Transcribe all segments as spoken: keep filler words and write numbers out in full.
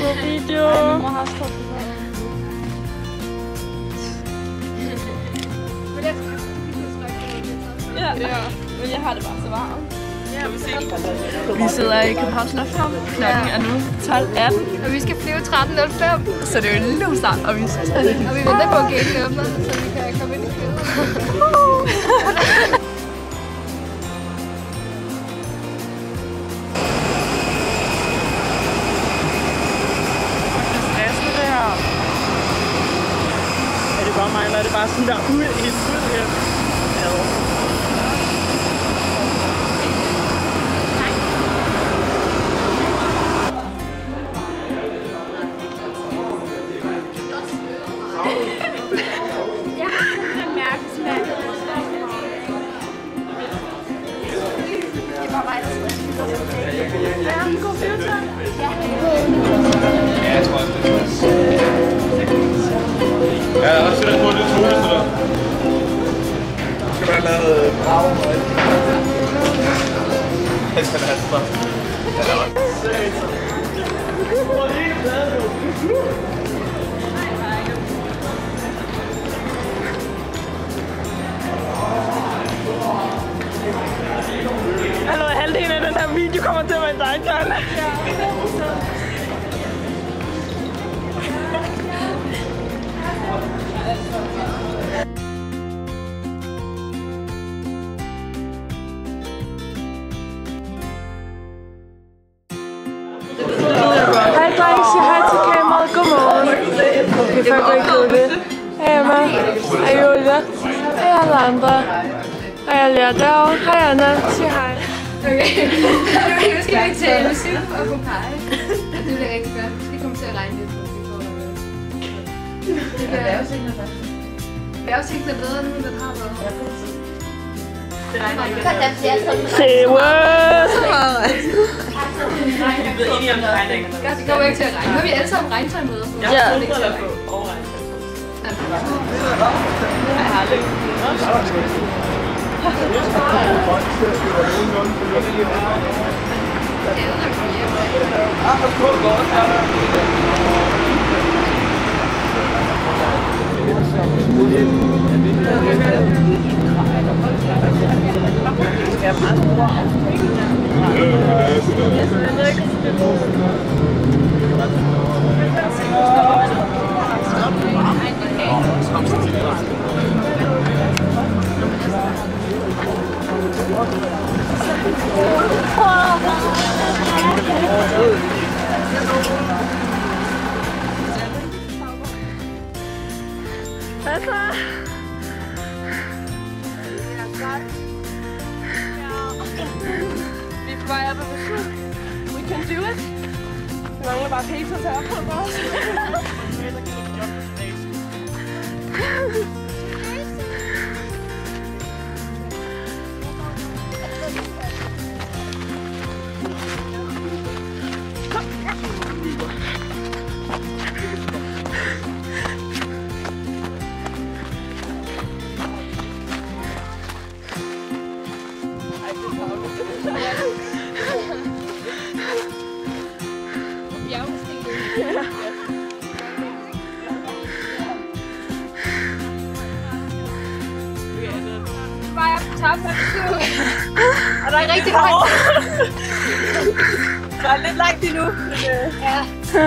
god video. Ej, min mor har også taget billeder. Ja. Ja, men jeg har det bare så varmt. Vi sidder i Københavns Lufthavn. Klokken er nu tolv atten. Og vi skal flyve tretten nul fem. Så det er jo nu snart, og vi skal stadig. Og vi venter på at gaten åbner, så vi kan komme ind i flyet. Er det bare mig, eller er det bare sådan der ud i et ud her? Ja, jeg har også set på det togeste der. Skal man have lavet bravo med det? Det skal man have sådan. Det er ret. Allerede halvdelen af den her video kommer til at være dig, John. Hej dreng, sig hej til kameraet. Godmorgen. Okay, folk går ikke ud det. Hej Emma. Hej Julia. Hej alle andre. Hej Alia derovre. Hej Anna. Sig hej. Okay. Nu skal vi til musik og på pege. Det bliver rigtig godt. Det kommer til at regne lidt. Det bliver vejrudsigten faktisk. Vejrudsigten er bedre nu, end den har været. Det regner ikke. Say what? Vi ved enige om, det regner ikke. Det kommer ikke til at regne. Nu har vi alle sammen regntøj med os. Ja, jeg har ikke til at få overregnet. Jeg har aldrig. Hvad så? Vi er på vej op ad besøg. We can do it. Vi mangler bare pizza til at på os. Bare på top af besøg. Og der er rigtig langt. Der er lidt langt endnu. Ja.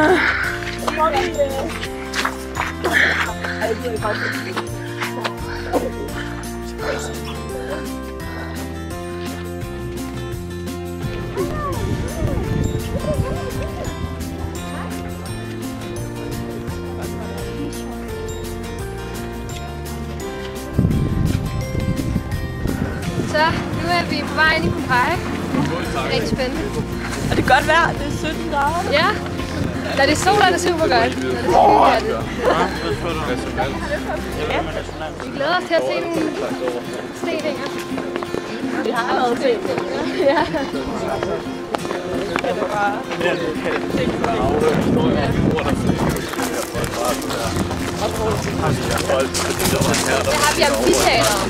Så nu er vi på vej ind i Pompeji. Rigtig spændende. Og det er godt vejr, det er sytten grader. Ja. Når det er sol, er det super godt. Når det er skide Vi glæder os til at se nogle steninger. Vi har noget til. Ja. Det er bare... Der har vi amfiteateret.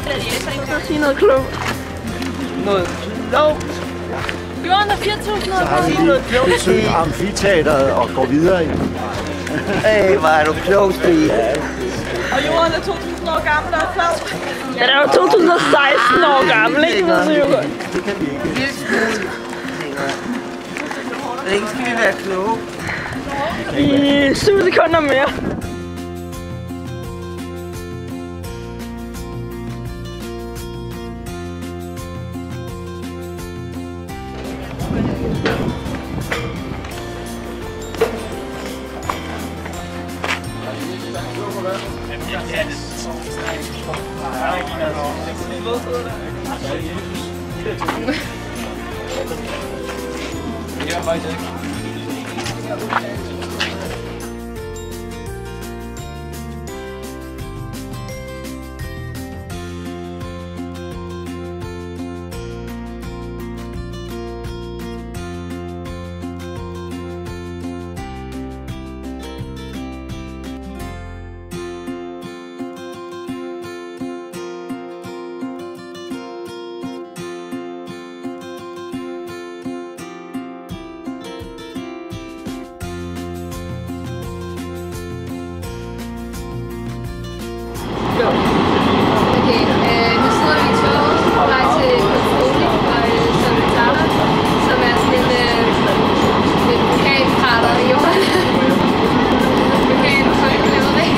Så sige noget klogt. Noget klogt. Jorden er fire tusind år. Så har vi noget klogt. Besøg amfiteateret og går videre. Hey, hvor er du klogt, Stig. Og jorden er to tusind år gammel og er flad. Ja, den er jo to tusind og seksten år gammel, ikke? Det ved du jo godt. Det kan vi ikke. Lille smule. Hvor længe skal vi være kloge? I syv sekunder mere. Ja, faktisk ikke. Okay, øh, nu sidder vi i toget på vej til Konstoli og Solitana, som er sådan en øh, et vulkankrater i jorden. Vulkan, så jeg laver det.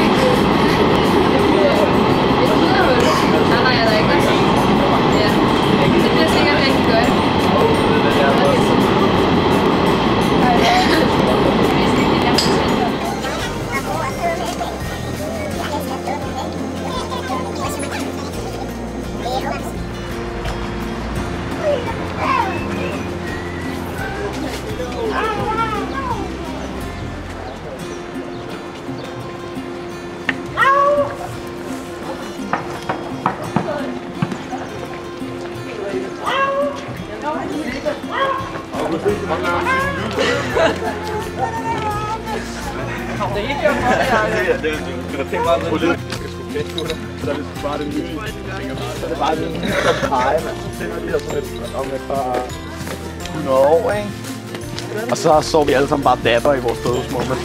Et puderhul. Nej, nej, jeg er ikke også. Ja, det bliver sikkert rigtig godt. Okay, så. Det er ikke gjort for det, Jacob. Det er det meget på det. Jeg skal sgu fedt på dig. Så er det bare det nye. Så er det bare det nye, der peger, mand. Så finder vi os om et par hundrede år, ikke? Og så så vi alle sammen bare dapper i vores dødsmål.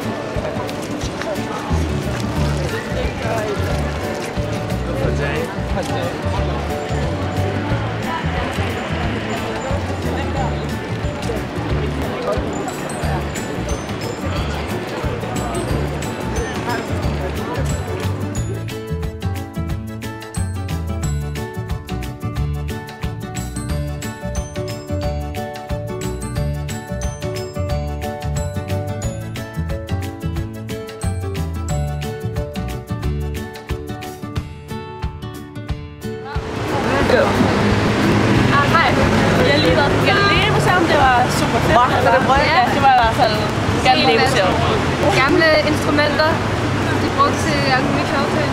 Today. Go. Ah, hej. Jeg har lige været på Galileo Museum, det var super fedt. Var det bra? Ja, det var i hvert fald Galileo Museum. Gamle instrumenter, de brugte til alle mulige sjove ting.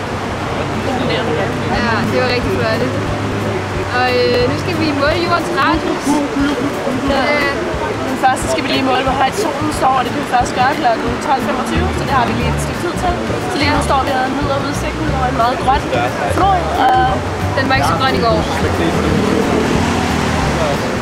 Ja, det var rigtig flot. Og øh, nu skal vi måle jordens radius. Ja. Men først skal vi lige måle, hvor højt solen står, og det kan vi først gøre klokken tolv femogtyve, så det har vi lige et stykke tid til. Så lige nu står vi og nyder udsigten over en meget grøn flod, og den var ikke så grøn i går.